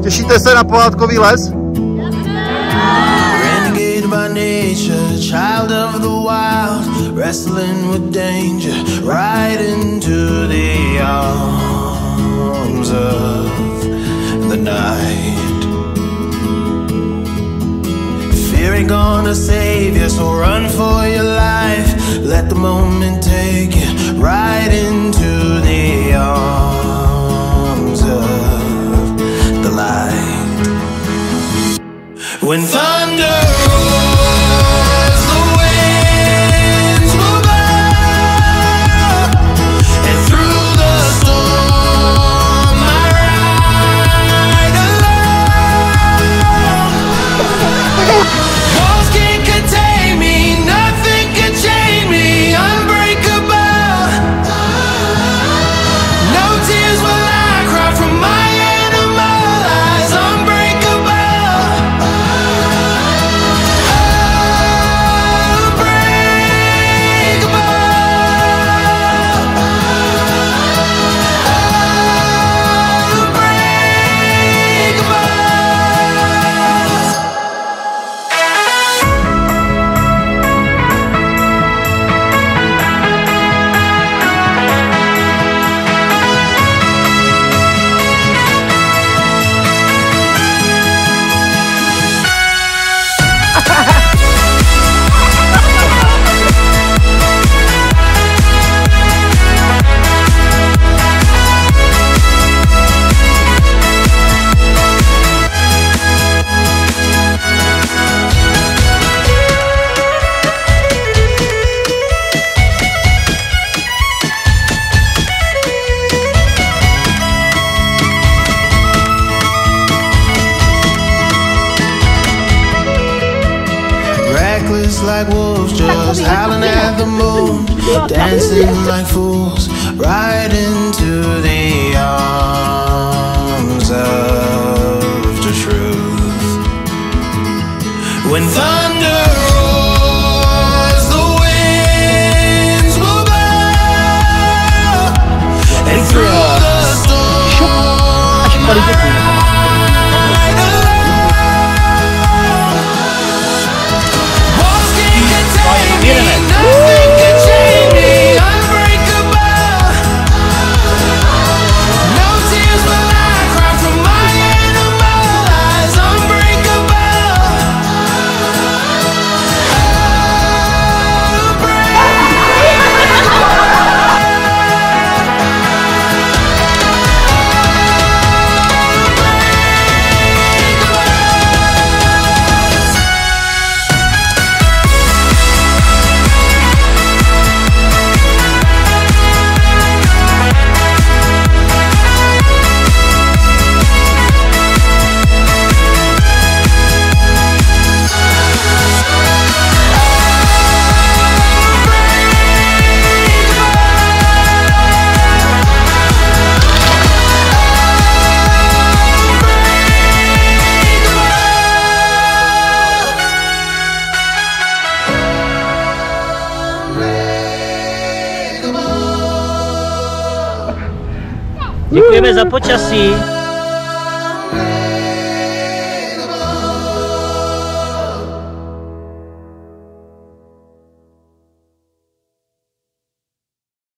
Těšíte se na pohádkový les? Renegade by nature, child of the wild, wrestling with danger, right into the arms of the night. Fear ain't gonna save you, so run for your life. Let the moment take you right into the arms of the light. When thunder roars, the winds will blow, and through the storm I ride alone. Walls can't contain me, nothing can chain me, unbreakable. No tears will I cry from my animal eyes, unbreakable. Like wolves just howling at the moon, dancing like fools right into the arms of the truth. When thunder roars, the winds will blow, and through the storm nothing can chain me, unbreakable. No tears will I cry from my animal eyes, unbreakable. Děkujeme za počasí.